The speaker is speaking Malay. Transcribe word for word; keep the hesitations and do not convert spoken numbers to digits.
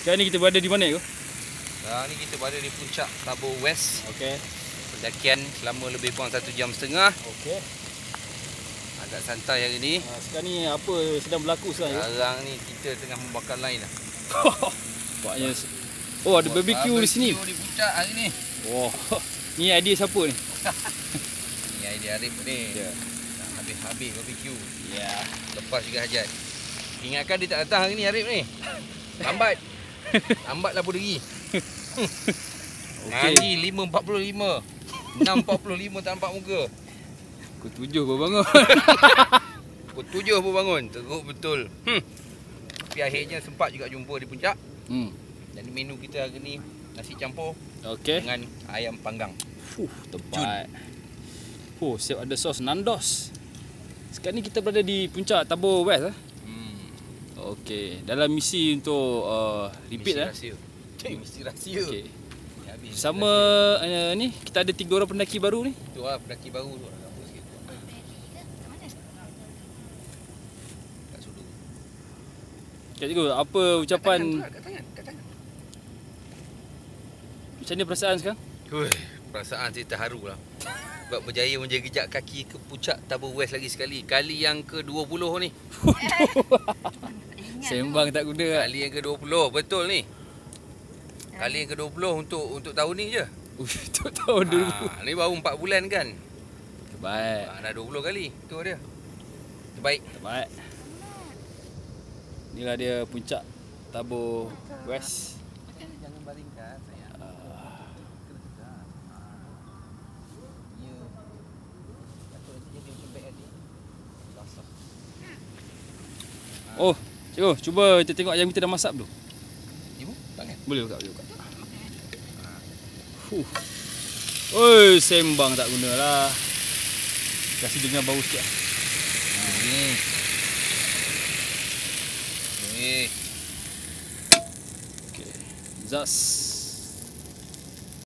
Sekarang ni kita berada di mana, Eko? Sekarang ni kita berada di puncak Tabor West. Okey. Pendakian selama lebih kurang satu jam setengah. Okey. Agak santai hari ni. Ha, sekarang ni apa sedang berlaku sekarang, Eko? Sekarang ni kita tengah membakar line lah. Buatnya oh, ada barbecue di sini. Barbecue di puncak hari ni. Wah. Ni idea siapa ni? Ni idea Arif ni. Ya. Nak habis-habis barbecue. Ya. Lepas juga hajat. Ingatkan dia tak datang hari ni Arif ni. Lambat. Lambat lah pergi. Ngaji lima empat puluh lima. enam empat puluh lima tak nampak muka. Pukul tujuh baru bangun. Pukul tujuh baru bangun. Teruk betul. Hmm. Tapi akhirnya sempat juga jumpa di puncak. Hmm. Jadi menu kita hari ni nasi campur Okey. dengan ayam panggang. Fuh, terbaik. Oh, siap ada sos Nandos. Sekarang ni kita berada di puncak Tabor West eh. Hmm. Okey, dalam misi untuk uh, repeat Mesti eh. rahsia. Cik, mesti rahsia. Okey. Habis Sama uh, ni kita ada tiga orang pendaki baru ni. tu lah pendaki baru tu. Apa sikit. Tak sudu. Cik Cikgu, apa ucapan Kat tangan, kat tangan. macam ni perasaan sekarang? Hui, perasaan saya terharu lah. Sebab berjaya menjejak kaki ke puncak Tabor West lagi sekali. Kali yang ke dua puluh ni. Sembang tak guna. Kali yang ke dua puluh, betul ni. Kali yang ke dua puluh untuk untuk tahun ni je. Untuk tahun dulu. Ha, ni baru empat bulan kan. Terbaik. Ha, dah dua puluh kali. Tu dia. Terbaik. Terbaik. Inilah dia puncak Tabor West. Jangan baringkan sayang. Uh, oh, cikgu, cuba kita tengok ayam kita dah masak dulu. Ibu, tangan. Boleh buka, boleh buka. Huh. Oi, sembang tak gunalah. Kasih dengar bau sikit. Ni. Ni. Okey. Zas.